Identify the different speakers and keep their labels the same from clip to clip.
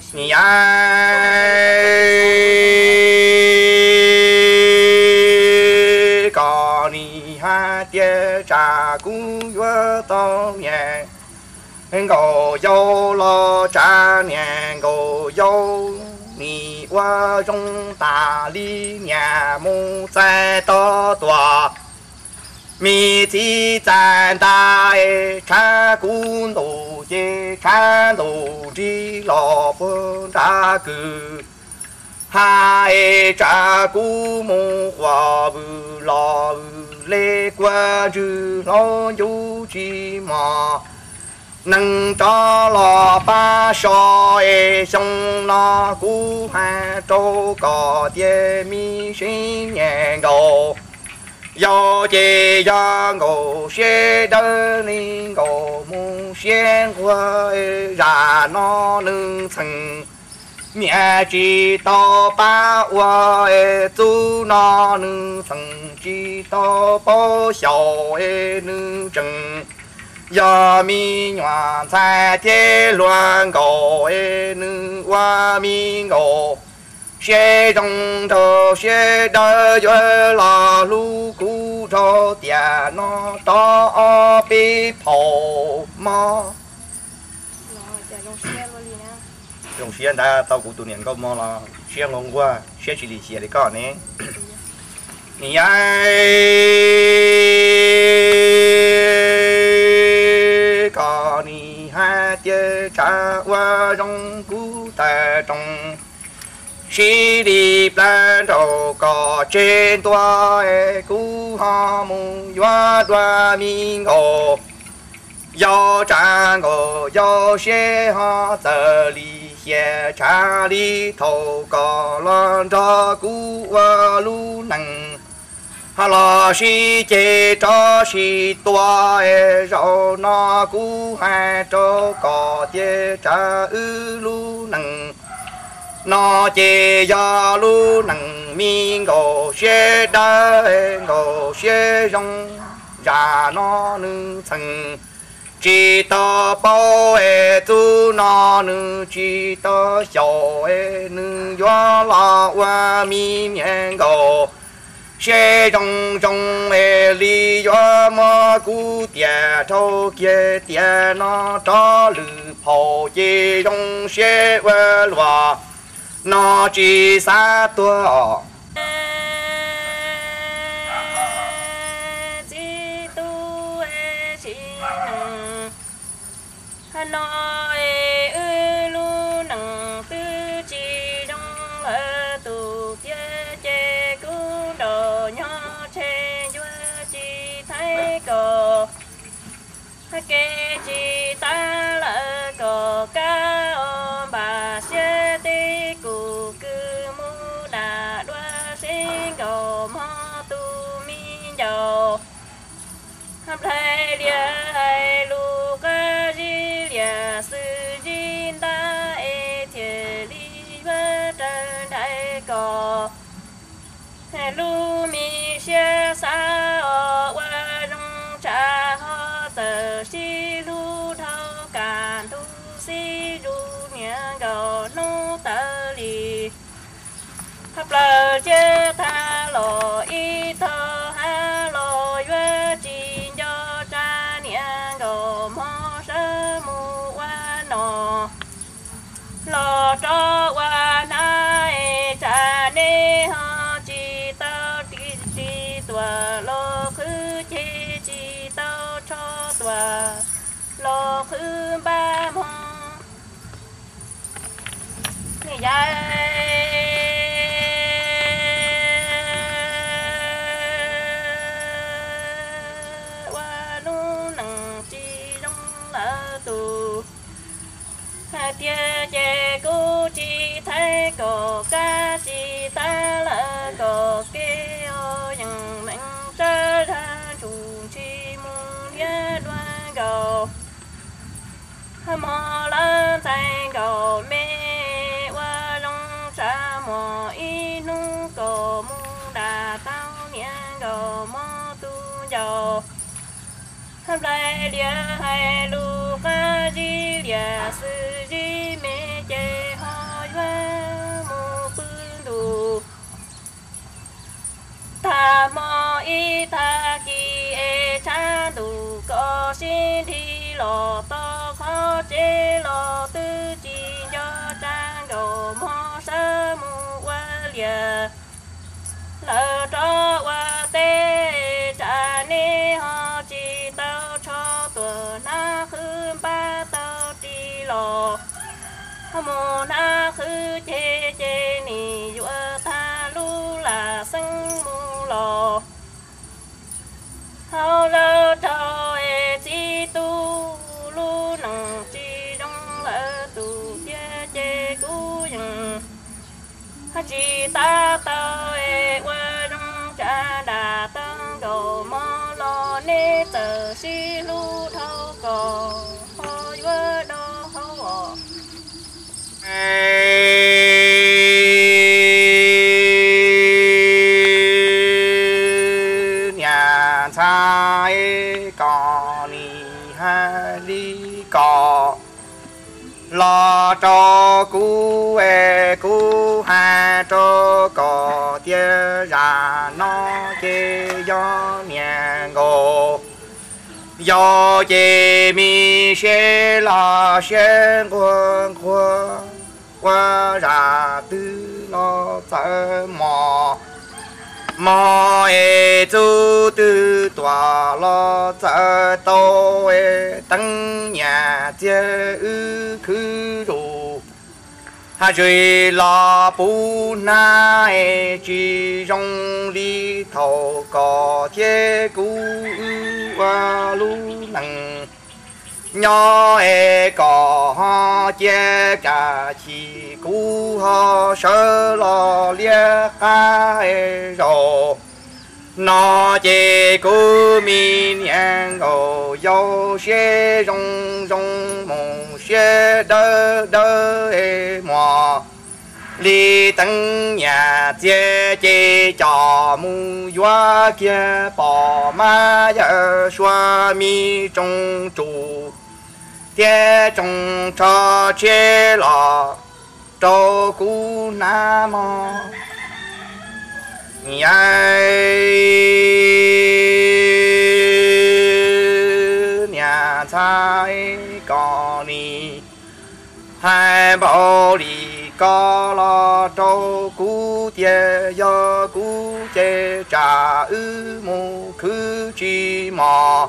Speaker 1: 你哎，搞你还爹查古月当年，我有了这年我有你我中大理年木在多多。米子咱大山古路的山路的老婆扎个，还扎古木花布老来关注老有几嘛，能找老把少兄那古汉周高的米新年高。要这样我学的你我梦想我让那能成面知道把我走那能成知道报效能挣要命愿在天乱高能我命我学中头学的月老路古着电脑到被跑吗？用现在到古多年个么啦？先龙过，先去理解的个呢？你哎，个你还得在我中古代中。西里兰州个真多古哈木远端民哦，要战个要写哈这里写山里头个乱着古我路能，哈拉西街着西多绕那古汉州个的这路能。那这呀路能民我学的我学用，让那能成，知道宝做那能知道小能原来我民面我，学中里原么古典头给电脑找路跑这种学问了。那只啥多？
Speaker 2: 几多心能，那路能自己中都爹爹古道鸟车月几太高，给几打了个高把些的。来了路个日了是人大天里边真太高，路米些啥我容茶好的西路头干都西路年高弄得里，他不接他老一头还老远近。老早我那家里哈几道地多，老去几道超多，老去把梦，你呀。爹爹姑chỉ thấy cô cá chỉ ta là cô kia những mình trở thành chủ chỉ muốn nhớ đoan cầu mò lên thành cầu mẹ qua trong sa mò in nu cầu mu đà tao nhang cầu mò tu dầu lại địa hay lu cá chỉ địa sư chỉ mẹ chế ho lò to khó chế lò tư chi cho trang đồ mò sơ mu qua lìa lỡ cho qua tê trả nê họ chỉ tao cho tuần na khứ ba tao đi lò mồ na khứ chê chê ni dùa tha lu là sân mu lò hao lỡ cho e chi tu lu nằng chi trong lỡ tu chê chê cú dừng chỉ ta tao e qua trong cha đà tăng đồ mò lo nê tờ si lu thâu cò hoi qua đo hâu
Speaker 1: nhà trai cò ni ha đi cò lo cho cú e cú ha cho cò tia ra nó chê do nhà ngô do chê mi xe la xe quân quân qua ra tư lo tơ mò mò e chú tư tòa lo tơ tô e tăng nhà chê ư khứ rù ha duy la bu na e chi rong li thầu cò chê cú ư qua lu năng nhỏ e cò ho chê cả chi cú ho sơ lo lia ca e rồ nó chê cú mi nhang ngô dâu xê rong rong mong xê đơ đơ e mò li tăng nhà chê chê cho mu doa kia bỏ ma ya xoa mi trong trụ tie trong cho chê lò cho cú na mò nhà trai có ni hai bảo đi có lo cho cú tie do cú chê trả ư mù khứ chi mò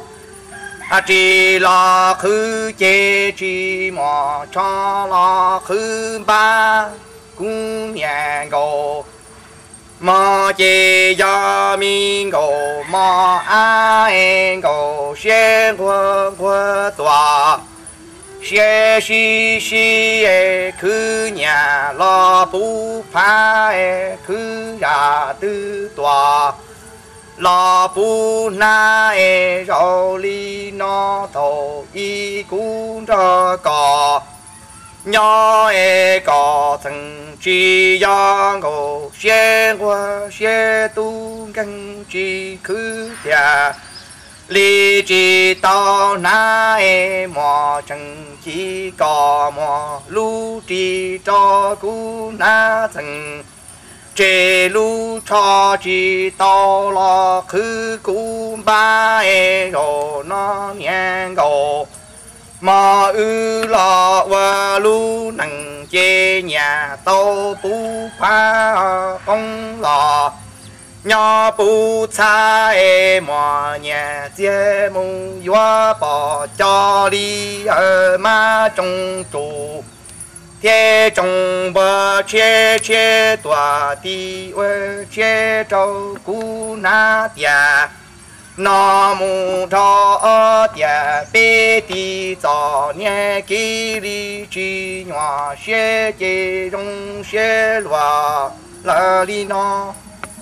Speaker 1: chỉ là khứ chê chi mò cho là khứ ba cũng nhà ngô mò chê do mi ngô mò a e ngô xê quân quân tòa xê xì xì e khứ nhà lo bú phá e khứ ra tư tòa lo bu na e rô li nó thổ y cũng cho cò nhỏ e cò thằng chi do ngô xe qua xe tu găng chi khứ nhà li chi tao na e mò chẳng chi cò mò lu chi cho cú na thằng chê lu cho chi tao lo khứ cú ba e rô nó nhang gồ mà ư lo và lu nằng chê nhà tao bú phá công lò nhỏ bú cha e mò nhà chê mù doa bỏ cho đi ở ma trong trụ thế trong bờ che che tòa đi ở che trâu cú na tia nó mu cho tia bê đi cho nhẹ kí li chi nhỏ xe chê trong xe loa là đi nó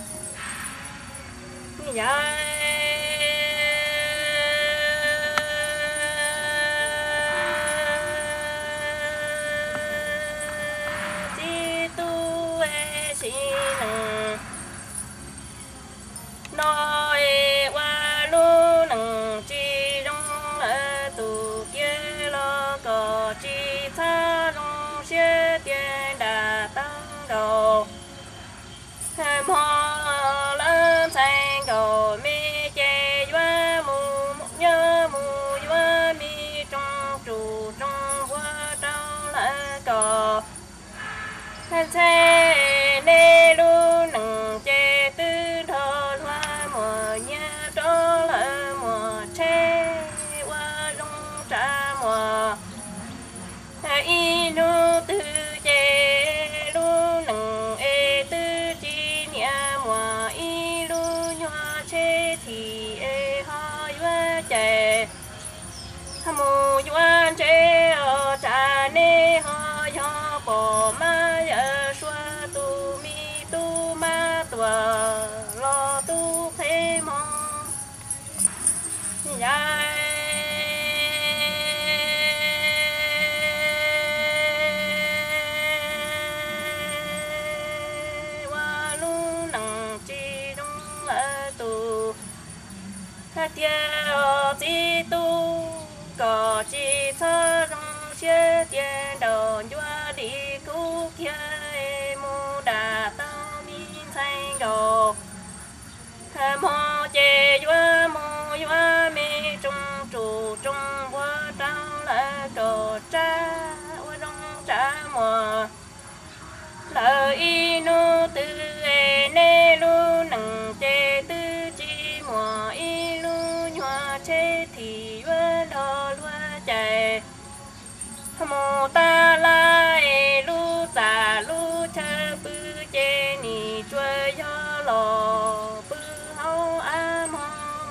Speaker 2: nói qua lu nằng chi trong ở tù kia lo có chi tha trong xe tiền đà tăng đầu hem ho lớn thành cầu mi thế nê lu nằng chê tư thọ hoa mùa nhà tró lỡ mùa chê qua rong trả mùa y nu tư chê lu nằng ê tư chi nhà mùa y lu nhòa chê thì ê ho yua chê mù yuan chê ở trà nê ho yo bỏ ma ya xua tu mi tu ma tua lo tu phê mong ya wa lu nang chi dung la tu ha tia o chi tu có chỉ cho rong xe tiền đầu doa đi cứu kia mu đà tao min thanh đồ mò chè doa mò doa mê trung trụ trung qua trao là đồ cha qua rong cha mò lời inu tư nê lu nằng chê tư chi mò y lu nhòa chê thì vơ đò lua chạy mô ta lai lu giả lu chơ bư chê ni chua yo lò bư hâu a mò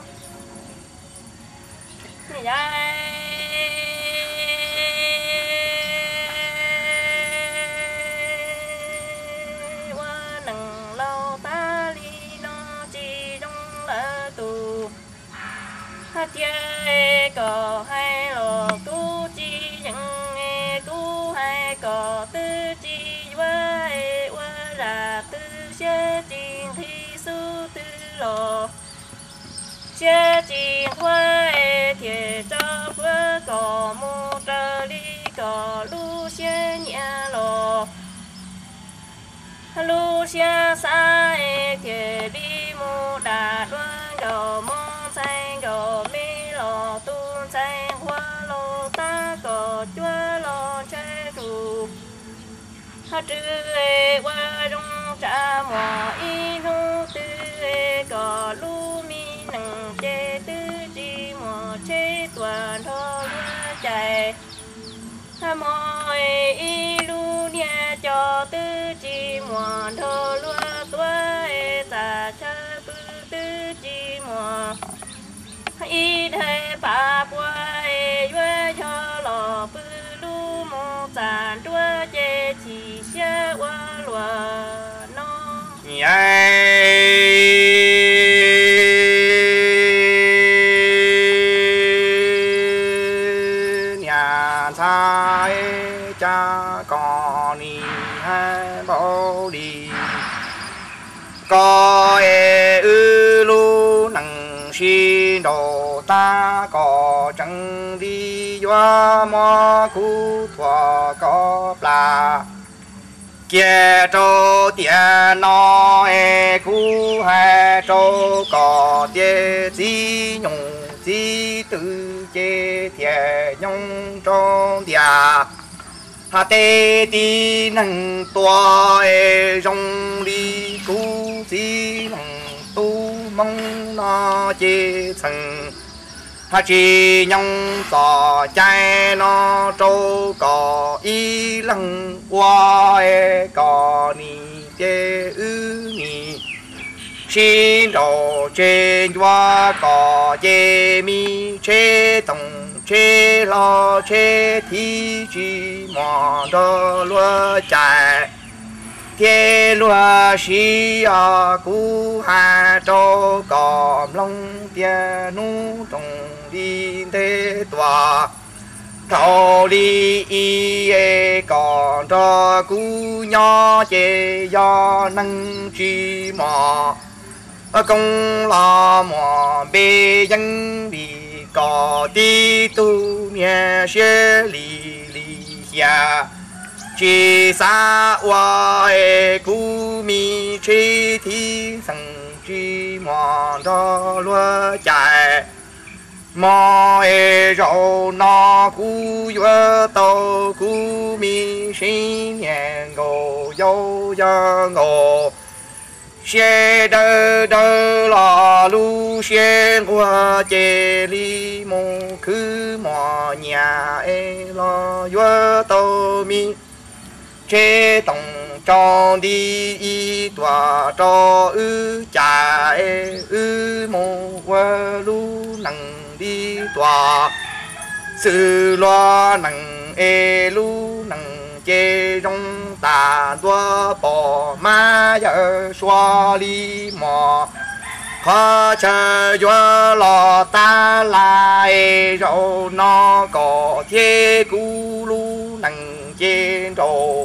Speaker 2: qua nằng lâu ta li no chi đông lỡ tù hát ye có hai lò tu chi chẳng nghe tu hai có tư chi qua ra tư xe trình thi su tư lò xe trình qua thiệt cho phước có mô trơ ly có lu xe nhà lò lu xe xa thiệt đi mô đà đoan gò mong xanh gò mê lò tu xanh hoa lò ta có chúa lò chơi rù hát trư qua rung trả mò y nu tư có lu mi nằng chê tư chi mò chê toàn thô lúa chạy mò y lu nia cho tư chi mò thô lúa tuổi ta chơi bư tư chi mò y thế bà bùa yue cho lò bư lu mô tàn đua chê chỉ xe qua lùa nó
Speaker 1: nhà trai cha con đi hai bảo đi có ư lu nằng xin đồ ta có chẳng đi doa mò cú thua có pla kia trâu tiền nó cú hai trâu có tiền gì nhung gì tự chế thiệt nhung trong địa hà tê đi nâng tua rong đi cú gì nâng tu mong nó chế thành hà chỉ nhung tỏ trái nó trâu có ý lăng qua có ni chế ư ni xin đồ trên qua có chế mi chế tổng chế lo chế thi chỉ mò đô lúa chạy thế lúa xí à cú hà trâu còm lông tia nu trồng đi thế tòa thầu đi y còn cho cú nhỏ chế do năng chi mò công lo mò bê dân bị có đi tu nhẹ xe lì lì ya chỉ xa hoa cú mi chi thi sang chi mò cho lúa chạy mà rau na cú vợ tàu cú mi sinh nhàng ngô dâu ya ngô xe đơ đơ là lu xe qua chê li mô cứ mò nhà là vợ tàu mi chế tổng trong đi y tòa cho cha mô qua lu năng đi tòa sự loa năng lu năng chế trong ta tua bỏ ma giờ xoa li mò khó chờ cho lo ta lại rồi nó có thế cú lu năng chế rồi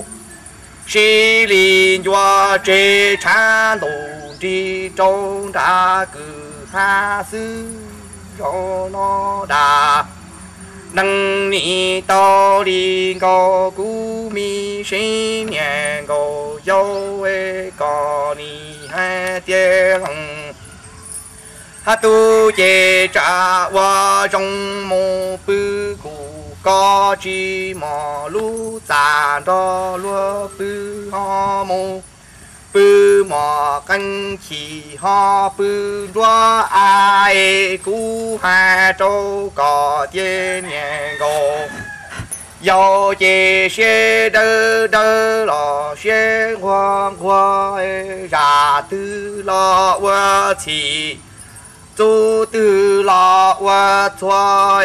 Speaker 1: xí liên cho chế cha đồ đi trong đã cử ha sư cho nó đã năng ni to đi có cú mi sinh nhà có dâu có ni hai tiếng lòng ha tu chế trả qua trong mô bư cụ có chi mò lu giả đó lúa bư ho mô bư mò canh chỉ ho bư lúa ai cú hai châu có tiền nhà gồ dầu chế xe đơ đơ lò xe hoang hoa ra tư lò hoa chỉ tu tư lò hoa choa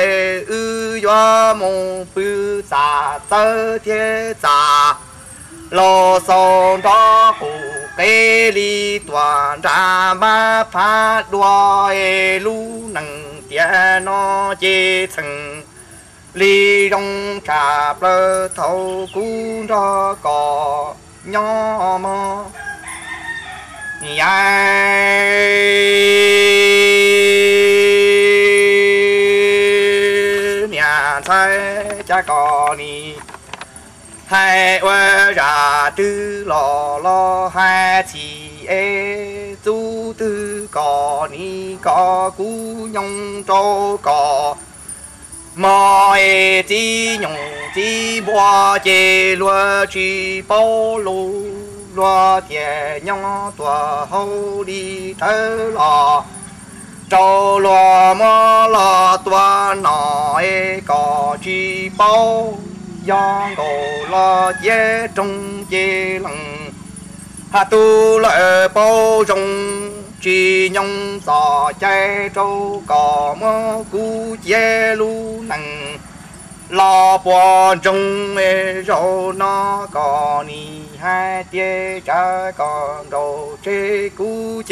Speaker 1: yo mong bư giả tơ thế giả lò sông đó cụ cây li toàn ra ma phá đua lu năng tiền nó chế thành li trong trà bơ thâu cú đó có nhỏ mơ nhà thay cha có ni hai vợ ra tư lo hai chị tu tư có ni có cú nhung trâu có mọi chỉ nhung chỉ bỏ chế lúa chỉ bao lúa lúa tiền nhau tua hậu đi thơ lò trâu lúa mò lò tua nọ có chỉ bao giang cổ lò chế trong chế lăng hà tu lợi bao trong chỉ nhung sò chế trâu có mơ cú chế lu năng lò bò trong rau nó có ni hai tia cha còn đồ chế cú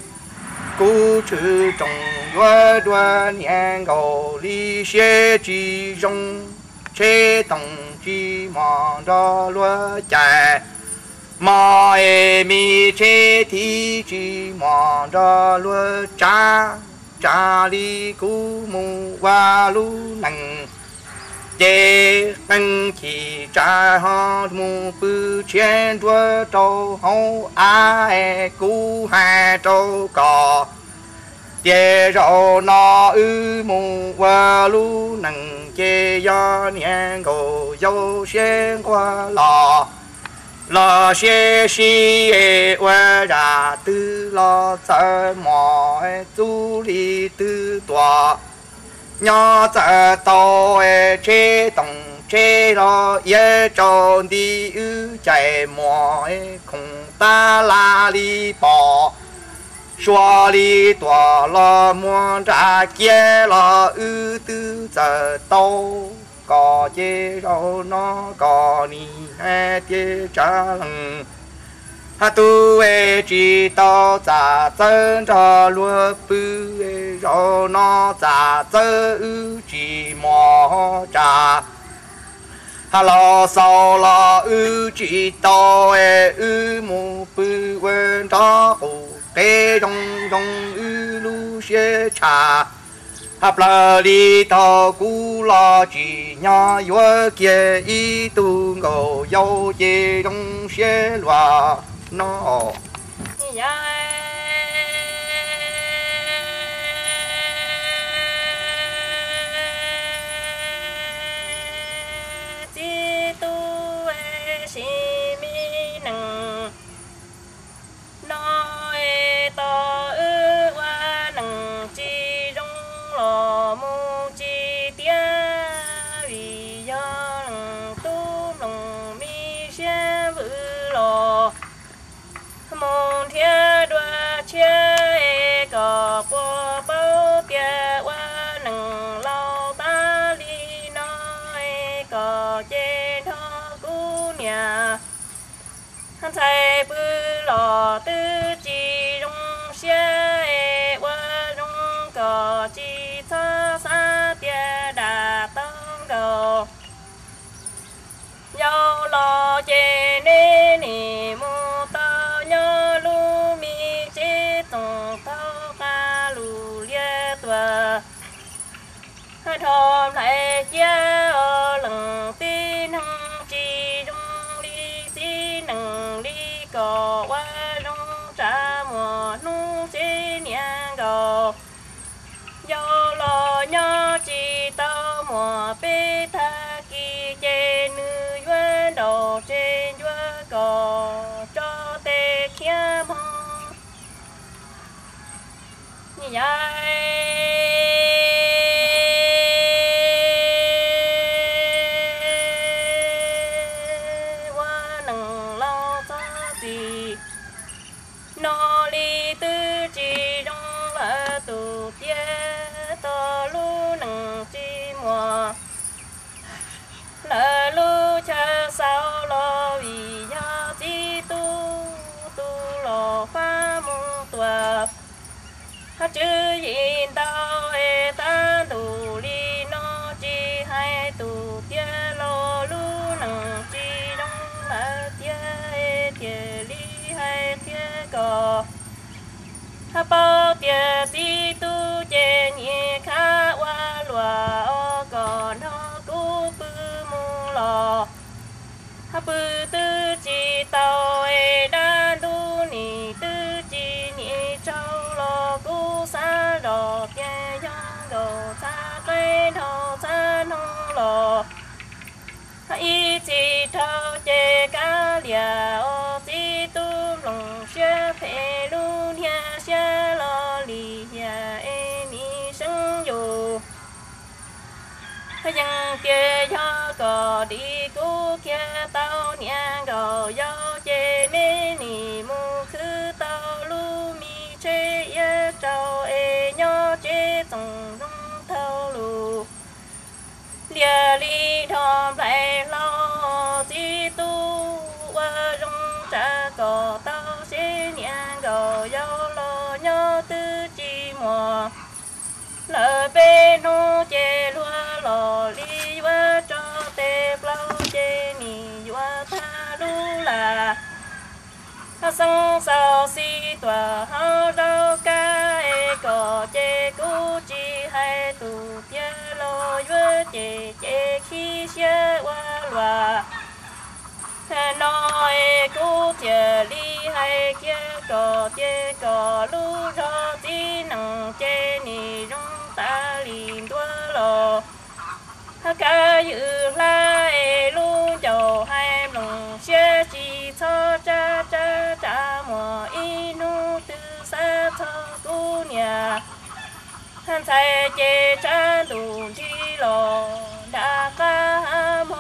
Speaker 1: chữ trong đua đua nhang gầu li xe chỉ trong chế tổng chỉ mòn đó lúa chè mà mi chế thì chỉ mòn đó lúa cha li cú mu qua lu năng chế năng chỉ cha ho mu bư chen đua trâu hậu ai cú hai trâu cò chế rau nó mu qua lu năng chế do nhang gồ dâu sen qua lò xe xì qua ra tư lo sợ mò tu li tư tòa nhỏ sợ to chế tổng chế lo ye tròn đi chạy mò không ta la li bỏ xóa li tòa lo muôn ra kia lo tư giờ tâu có chế rau nó có ni hai chế trả lăng hà tu chỉ tao giả chân cho lúa bư rau nó giả chân chỉ mò trả hà lo sau lo chỉ tao mu bư quên đó cụ tê trong lu xe trả hấp là đi tàu cú lo chỉ nhỏ vừa kia y tu ngô dâu chế trong xe loa nó
Speaker 2: 才不老的几种些我种个几草三点大灯狗，要老姐妹你木到要路米这种头发路列多，thom lại gia lần tin hăng chi trong ly tin nâng ly cò qua trong trả mùa nu chế nhang gò do lo nhỏ chi tao mùa bê tha kỳ chê nữ yuan đầu trên yuan cò cho tê kia mong như vậy. Nó li tư chỉ trong là tụ tia to lu nằng chi mùa là lu cha sao lo vì ya chi tu lo pha mong tua hát chữ yin tao e tan tụ li nó chi hai tụ tia lo lu nằng chi trong là tia e tia li hai tia cò ha bao tia ti tu trên nhẹ khá qua lúa còn nó cú bự mù lò ha bự tư chỉ tàu e đan du nì tư chỉ nhẹ trâu lò cú xa đò tia giang đồ xa cây thầu xa nông lò ha y chỉ thâu chê cá lìa ô ti tu lòng xe phê lu nha xe lo lì ya e mi sinh dù ha dân kia cho cò đi cú kia tao nhang gò dâu chê mê nì mu khứ tao lu mi chê ya trâu e nhó chê tổng rung thâu lù lìa li thom lại lo ti tu qua rong trả cò tao sẽ nhang gò dâu lo nhớ tư chi mùa lỡ bê nô chê lúa lò li qua cho tê plau chê nì qua tha lu là ha sông sao si tòa hao rau ca e cò chê cú chi hai tụ tia lo yue chê chê khi xe qua loa nó e cú tia li hai kia cò chê cò lu cho tí nằng chê nì rong ta lìn tua lò ha ca dự la e lu dầu hai lòng xe chi cho cha cha cha mùa y nu tư sa cho tu nhà han sai chê cha đủ chi lò đã ca mò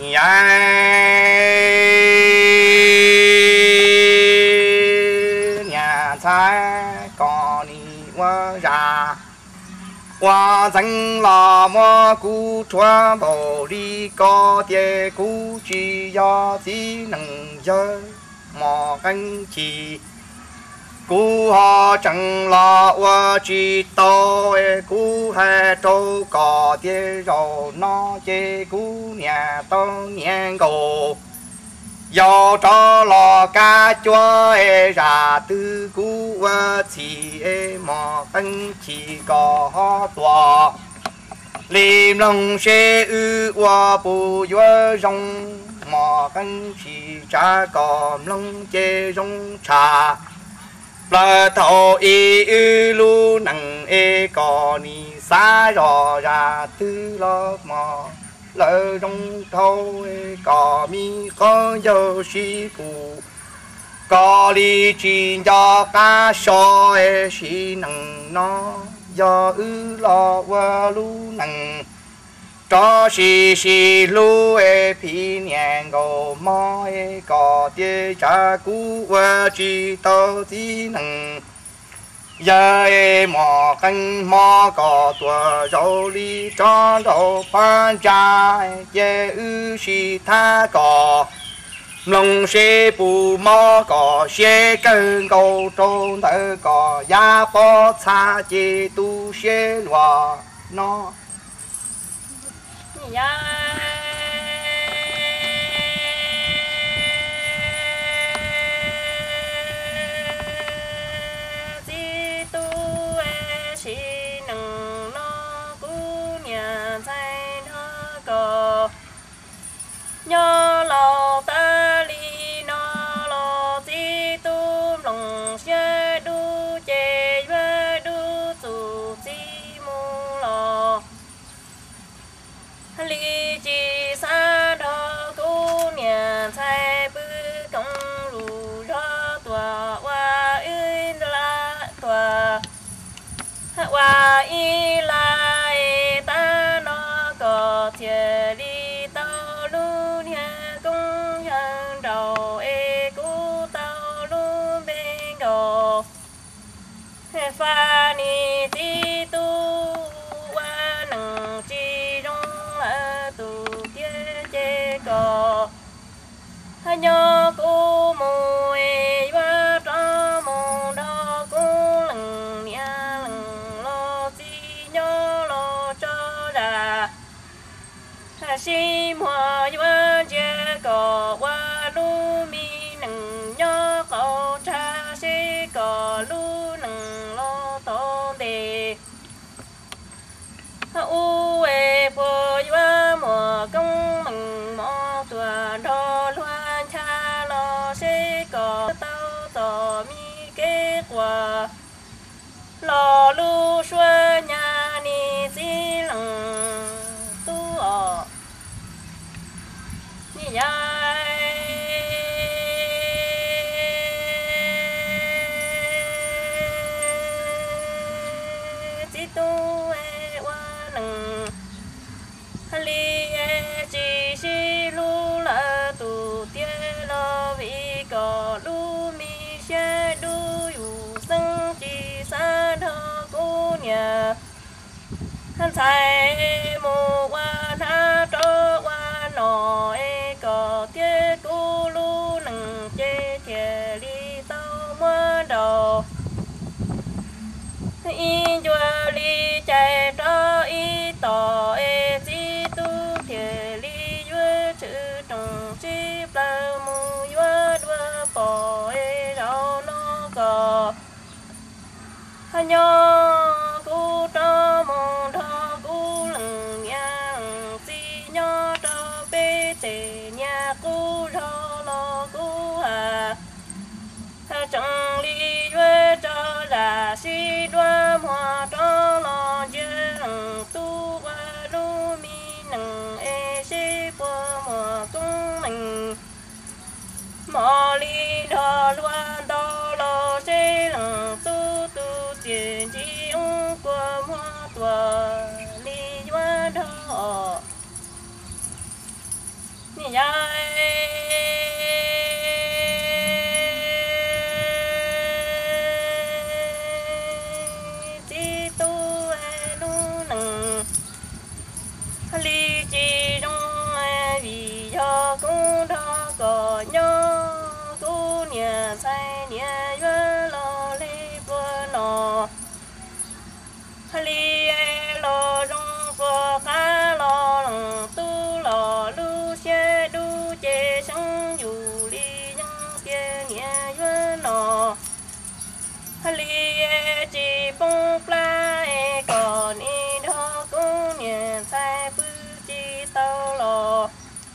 Speaker 1: nhà trái có ni qua ra qua danh là mà cú chua bầu đi có tiền cú chỉ do chỉ nâng giờ mà anh chỉ cú họ chẳng là qua chỉ tao cú hai trâu có tiền rồi nó chơi cú nhà tao nhang cầu do cho lò cá chua ra từ cú chỉ mà anh chỉ có họ tòa liềm lòng xe ư qua bù vừa rong mà anh chỉ trả có lòng chê rong trà là thầu y ư lu nằng có ni xa rõ ra từ lo mà lỡ trong thâu có mi có dấu sĩ phụ có lý chỉ cho cá sò sĩ nằng nó do ư lo qua lu nằng cho sĩ lu phi nhang gồ mò có tia cha cú qua chỉ tao tí nằng giờ mò canh mò có tua rau li cho rau pan cha ye ư si tha có lòng xe bù mò có xe cơn cầu trôn thơ có ya bó xa chê tu xe loa nó
Speaker 2: ya di tu e chi nâng nó cú nhà thay nó có nhớ lò ta li nó lò di tu lòng xe đu chê vơ đu tu di mu lò li chi sa đó cú nhà thay bư công lù cho tòa hoa yên la tòa hoa y lai ta nó có thiệt đi tao lu nhà công nhân đầu e cú tao lu bên đầu pha ni ti tu hoa nằng chi trong ở tu kia chê cò nhớ cú mùi và cho mù đó cú lằng nia lằng lo chi nhớ lo cho đà si mùa và chê cò qua lu mi nằng nhớ cậu cha si cò lu nằng lo tôn đề u e po wa mo công mình mo tua đo loan cha lo se có tao tỏ mi kế quả lo lu xua nhà ni si lăng tu ở ni yai ti tu e wa nang li e chi si lu la tu tie lo vi có lu mi xe du yu sân chi sa thơ cô nhà hắn sai mù qua tha cho qua nọ e có tie cô lu nằng chê chê li tao mua đầu y chua li chạy cho y tỏ e chi tu thiệt li yue chữ trồng chi bờ mù yue đua bỏ e rau nó cò nhớ cú cho mong thọ cú lằng nhà chi nhớ cho bê tề nhà cú cho lo cú hà chẳng li yue cho là si đoa hoa cho lo dư lằng tu qua lu mi nằng e si qua mùa cung mình mò li đo loan đo lo si lằng tu tu tiền chi ung qua hoa tua li hoa đo ni yai li chi trong vì cho cũng đó có nhớ cú nhà sai nhà yue lo li bua nọ li lo trong bua cá lo lằng tu lo lu xe du chê sang dù li nhân kia nhà yue nọ li chi bông pla có ni đó cũng nhà sai bư chi tao lo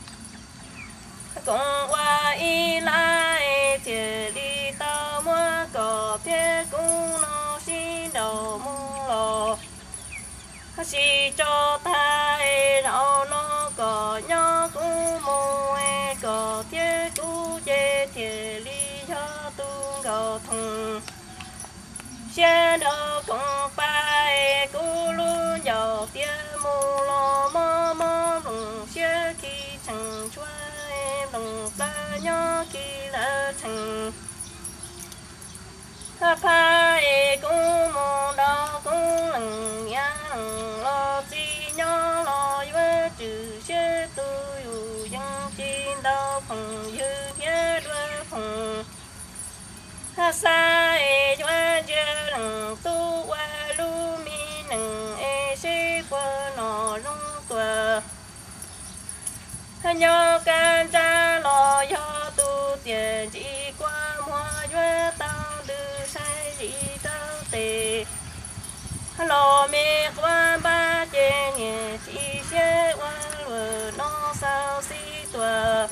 Speaker 2: cũng qua y lại thì đi tao mua có thế cũng nó xin đầu mua lo chỉ cho thay đâu nó có nhớ cũng mua có thế cũng chế thì đi cho tu gạo thùng xe đâu cũng phải cú luôn giàu tiền mua lo mò mò lùng xe khi chẳng chua em lùng ta nhớ khi lỡ chẳng phải cú mua đâu cũng lằng nhá lằng lo chi nhớ lo với trừ xe tu dù dân chi đâu phần dư nhé sa e chua chưa nằng tu qua lu mi nằng e sĩ qua nọ rung tua nhớ can cha lo yo tu tiền chỉ qua mua chua tao đưa sai chỉ tao tề lo mẹ qua ba chê nhẹ chỉ xe qua lừa nó sao xí tua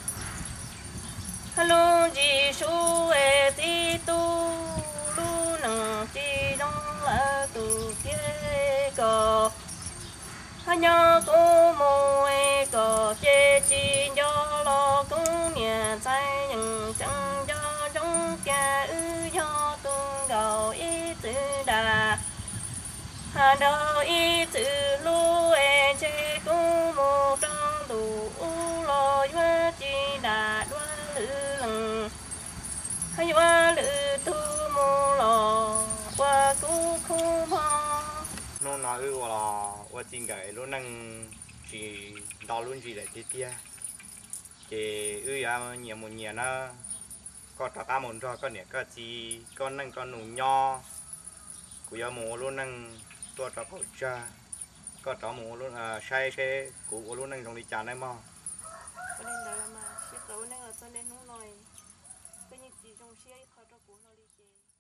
Speaker 2: lu chỉ su e ti tu lu nằng chỉ trong là tu kia có nhớ cô mô e có chê chi cho lo cũng nhà trái nhưng chẳng cho trong kia ư cho tung đầu ý tự đà đâu ý tự lu e chê cô mô trong tù lo nhớ chi đà đoan lư lằng hay qua lư tu mô lò qua cú khu mò
Speaker 1: nó nói ư là qua tin cái luôn năng chỉ đào luôn chỉ để tiết kia thì ư ya nhiều một nhiều nó có trả ta một rồi có nè có chỉ con năng con nụ nho của ya mồ luôn năng tua trả cổ cha có trả mồ luôn sai xe của luôn năng trong đi chán đấy mà
Speaker 2: cho nên đó là mà chiếc gấu này ở cho nên nó nói cái như chỉ trong xe khó cho của nó đi chơi